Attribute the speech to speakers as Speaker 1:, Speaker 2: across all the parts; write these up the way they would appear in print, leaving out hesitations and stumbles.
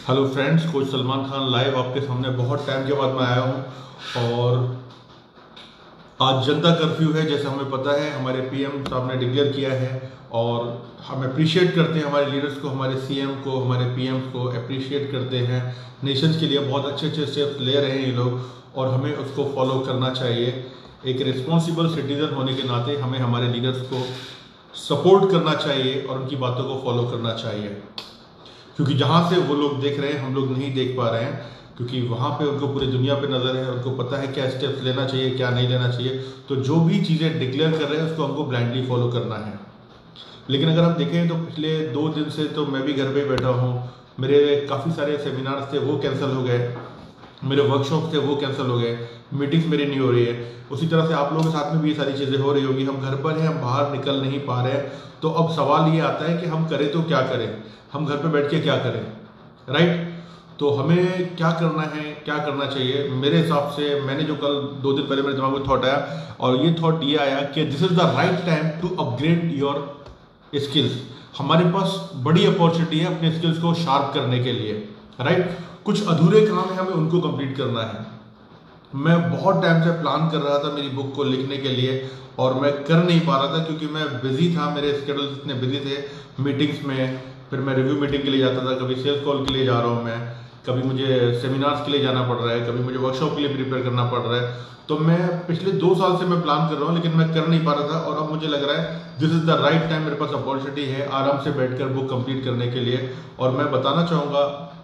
Speaker 1: Hello friends, coach Salman Khan live आपके सामने बहुत टाइम के बाद मैं आया हूं। और आज जनता कर्फ्यू है, जैसे हमें पता है हमारे पीएम साहब ने डिक्लेयर किया है। और हम अप्रिशिएट करते हैं हमारे लीडर्स को, हमारे सीएम को, हमारे पीएम को अप्रिशिएट करते हैं। नेशंस के लिए बहुत अच्छे अच्छे स्टेप्स ले रहे हैं ये लोग और हमें उसको फॉलो करना चाहिए। एक रिस्पॉन्सिबल सिटीजन होने के नाते हमें हमारे लीडर्स को सपोर्ट करना चाहिए और उनकी बातों को फॉलो करना चाहिए, क्योंकि जहाँ से वो लोग देख रहे हैं हम लोग नहीं देख पा रहे हैं, क्योंकि वहाँ पे उनको पूरी दुनिया पे नज़र है, उनको पता है क्या स्टेप्स लेना चाहिए क्या नहीं लेना चाहिए। तो जो भी चीज़ें डिक्लेयर कर रहे हैं उसको हमको ब्लाइंडली फॉलो करना है। लेकिन अगर आप देखें तो पिछले 2 दिन से तो मैं भी घर पे बैठा हूँ। मेरे काफ़ी सारे सेमिनार्स थे वो कैंसिल हो गए, मेरे वर्कशॉप थे वो कैंसिल हो गए, मीटिंग्स मेरी नहीं हो रही है। उसी तरह से आप लोगों के साथ में भी ये सारी चीज़ें हो रही होगी। हम घर पर हैं, हम बाहर निकल नहीं पा रहे हैं। तो अब सवाल ये आता है कि हम करें तो क्या करें, हम घर पर बैठ के क्या करें, राइट? तो हमें क्या करना है, क्या करना चाहिए? मेरे हिसाब से मैंने जो कल 2 दिन पहले मेरे दिमाग में थॉट आया, और ये थॉट ये आया कि this is the right time to upgrade your skills. हमारे पास बड़ी अपॉर्चुनिटी है अपने स्किल्स को शार्प करने के लिए, राइट? कुछ अधूरे काम है, हमें उनको कंप्लीट करना है। मैं बहुत टाइम से प्लान कर रहा था मेरी बुक को लिखने के लिए और मैं कर नहीं पा रहा था क्योंकि मैं बिजी था, मेरे स्केड्यूल इतने बिजी थे मीटिंग्स में। फिर मैं रिव्यू मीटिंग के लिए जाता था, कभी सेल्स कॉल के लिए जा रहा हूँ मैं, कभी मुझे सेमिनार्स के लिए जाना पड़ रहा है, कभी मुझे वर्कशॉप के लिए प्रिपेयर करना पड़ रहा है। तो मैं पिछले 2 साल से मैं प्लान कर रहा हूँ लेकिन मैं कर नहीं पा रहा था। और अब मुझे लग रहा है this is the right time, मेरे पास अपॉर्चुनिटी है आराम से बैठकर बुक कंप्लीट करने के लिए। और मैं बताना चाहूँगा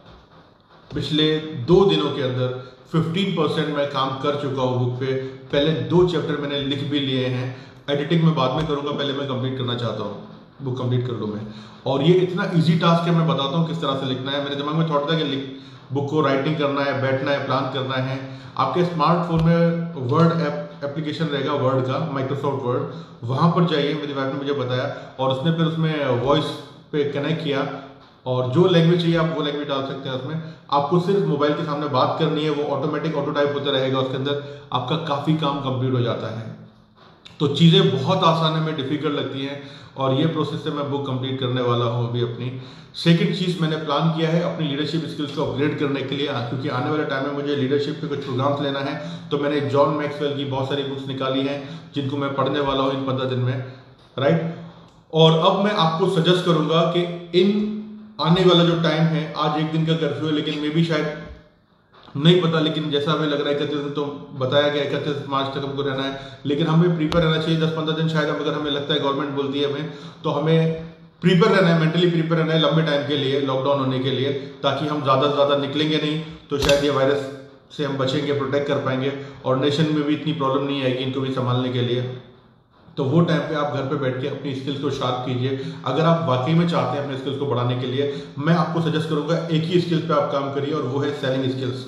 Speaker 1: पिछले 2 दिनों के अंदर 15% मैं काम कर चुका हूँ बुक पे। पहले 2 चैप्टर मैंने लिख भी लिए हैं, एडिटिंग में बाद में करूँगा, पहले मैं कंप्लीट करना चाहता हूँ, बुक कंप्लीट कर लूँ मैं। और ये इतना इजी टास्क है, मैं बताता हूँ किस तरह से लिखना है। मेरे दिमाग में थॉट था कि बुक को राइटिंग करना है, बैठना है, प्लान करना है। आपके स्मार्टफोन में वर्ड एप्लीकेशन रहेगा, वर्ड का, माइक्रोसॉफ्ट वर्ड, वहाँ पर जाइए, मेरी वाइफ ने मुझे बताया, और उसने फिर उसमें वॉइस पे कनेक्ट किया और जो लैंग्वेज चाहिए आप वो लैंग्वेज डाल सकते हैं उसमें। आपको सिर्फ मोबाइल के सामने बात करनी है, वो ऑटोमेटिक ऑटो टाइप होता रहेगा उसके अंदर, आपका काफ़ी काम कंप्लीट हो जाता है। तो चीज़ें बहुत आसान है, में डिफिकल्ट लगती हैं, और ये प्रोसेस से मैं बुक कंप्लीट करने वाला हूँ अभी अपनी। सेकंड चीज़ मैंने प्लान किया है अपनी लीडरशिप स्किल्स को अपग्रेड करने के लिए, क्योंकि आने वाले टाइम में मुझे लीडरशिप पे कुछ प्रोग्राम्स लेना है। तो मैंने जॉन मैक्सवेल की बहुत सारी बुक्स निकाली हैं जिनको मैं पढ़ने वाला हूँ इन 15 दिन में, राइट? और अब मैं आपको सजेस्ट करूंगा कि इन आने वाला जो टाइम है, आज 1 दिन का कर्फ्यू है लेकिन मे भी शायद नहीं पता, लेकिन जैसा हमें लग रहा है 31 दिन तो बताया गया 31 मार्च तक हमको रहना है, लेकिन हमें प्रिपेयर रहना चाहिए 10-15 दिन शायद। अगर हमें लगता है गवर्नमेंट बोलती है हमें, तो हमें प्रिपेयर रहना है, मेंटली प्रिपेयर रहना है लंबे टाइम के लिए, लॉकडाउन होने के लिए, ताकि हम ज़्यादा से ज़्यादा निकलेंगे नहीं तो शायद ये वायरस से हम बचेंगे, प्रोटेक्ट कर पाएंगे, और नेशन में भी इतनी प्रॉब्लम नहीं आएगी इनको भी संभालने के लिए। तो वो टाइम पे आप घर पे बैठ के अपनी स्किल्स को शार्प कीजिए। अगर आप वाकई में चाहते हैं अपने स्किल्स को बढ़ाने के लिए, मैं आपको सजेस्ट करूंगा एक ही स्किल्स पे आप काम करिए, और वो है सेलिंग स्किल्स।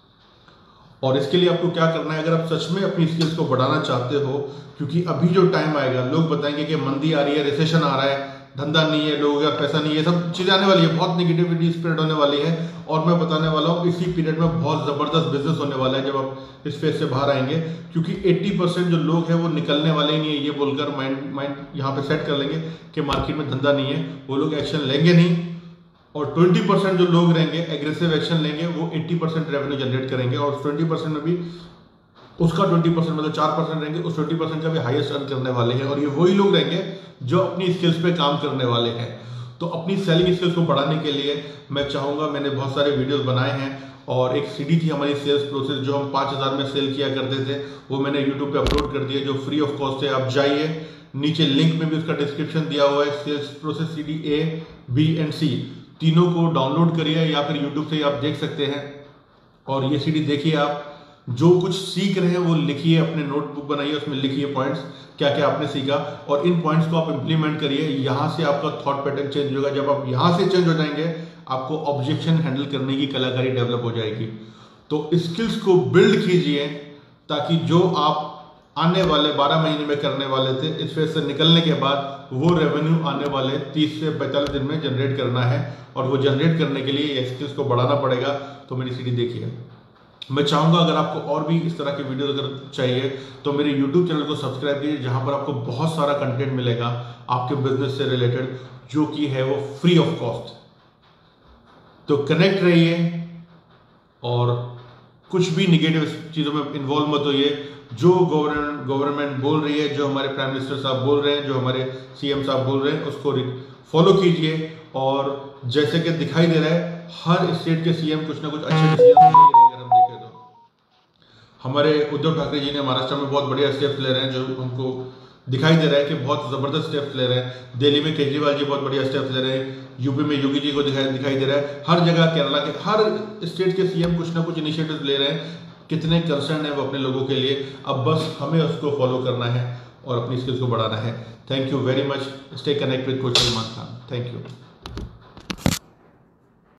Speaker 1: और इसके लिए आपको क्या करना है, अगर आप सच में अपनी स्किल्स को बढ़ाना चाहते हो, क्योंकि अभी जो टाइम आएगा लोग बताएंगे कि मंदी आ रही है, रिसेशन आ रहा है, धंधा नहीं है, लोगों का पैसा नहीं है, सब चीज़ें आने वाली है, बहुत निगेटिविटी स्प्रेड होने वाली है। और मैं बताने वाला हूँ इसी पीरियड में बहुत ज़बरदस्त बिजनेस होने वाला है जब आप इस फेज से बाहर आएंगे, क्योंकि 80% जो लोग हैं वो निकलने वाले ही नहीं है। ये बोलकर माइंड यहाँ पे सेट कर लेंगे कि मार्केट में धंधा नहीं है, वो लोग एक्शन लेंगे नहीं। और 20% जो लोग रहेंगे एग्रेसिव एक्शन लेंगे, वो 80% रेवेन्यू जनरेट करेंगे, और उस 20% में भी उसका 20% मतलब 4% रहेंगे, उस 20% का भी हाईएस्ट अर्न करने वाले हैं। और ये वही लोग रहेंगे जो अपनी स्किल्स पे काम करने वाले हैं। तो अपनी सेलिंग स्किल्स को बढ़ाने के लिए मैं चाहूँगा, मैंने बहुत सारे वीडियोस बनाए हैं, और एक सीडी थी हमारी सेल्स प्रोसेस जो हम 5000 में सेल किया करते थे, वो मैंने यूट्यूब पे अपलोड कर दिया, जो फ्री ऑफ कॉस्ट है। आप जाइए, नीचे लिंक में भी उसका डिस्क्रिप्शन दिया हुआ है। Sales process CD A, B and C तीनों को डाउनलोड करिए, या फिर यूट्यूब से आप देख सकते हैं। और ये सीडी देखिए, आप जो कुछ सीख रहे हैं वो लिखिए, अपने नोटबुक बनाइए, उसमें लिखिए पॉइंट्स, क्या क्या आपने सीखा, और इन पॉइंट्स को आप इंप्लीमेंट करिए। यहाँ से आपका थॉट पैटर्न चेंज होगा। जब आप यहाँ से चेंज हो जाएंगे, आपको ऑब्जेक्शन हैंडल करने की कलाकारी डेवलप हो जाएगी। तो स्किल्स को बिल्ड कीजिए, ताकि जो आप आने वाले 12 महीने में करने वाले थे, इस फेज से निकलने के बाद वो रेवेन्यू आने वाले 30 से 45 दिन में जनरेट करना है। और वो जनरेट करने के लिए ये स्किल्स को बढ़ाना पड़ेगा। तो मेरी सीडी देखिए। मैं चाहूँगा अगर आपको और भी इस तरह के वीडियो अगर चाहिए तो मेरे YouTube चैनल को सब्सक्राइब कीजिए, जहाँ पर आपको बहुत सारा कंटेंट मिलेगा आपके बिजनेस से रिलेटेड, जो कि है वो फ्री ऑफ कॉस्ट। तो कनेक्ट रहिए और कुछ भी निगेटिव चीज़ों में इन्वॉल्व मत होइए। जो गवर्नमेंट बोल रही है, जो हमारे प्राइम मिनिस्टर साहब बोल रहे हैं, जो हमारे सीएम साहब बोल रहे हैं, उसको फॉलो कीजिए। और जैसे कि दिखाई दे रहा है हर स्टेट के सीएम कुछ ना कुछ अच्छे डिसीजन ले रहे हैं। अगर हम देखें तो हमारे उद्धव ठाकरे जी ने महाराष्ट्र में बहुत बढ़िया स्टेप्स ले रहे हैं, जो हमको दिखाई दे रहा है कि बहुत ज़बरदस्त स्टेप्स ले रहे हैं। दिल्ली में केजरीवाल जी बहुत बढ़िया स्टेप्स ले रहे हैं, यूपी में योगी जी को दिखाई दे रहा है। हर जगह केरला के हर स्टेट के सीएम कुछ ना कुछ इनिशिएटिव ले रहे हैं। कितने कंसर्न है वो अपने लोगों के लिए। अब बस हमें उसको फॉलो करना है और अपनी स्किल्स को बढ़ाना है। Thank you very much. Stay connect with coach Salman Khan. Thank you.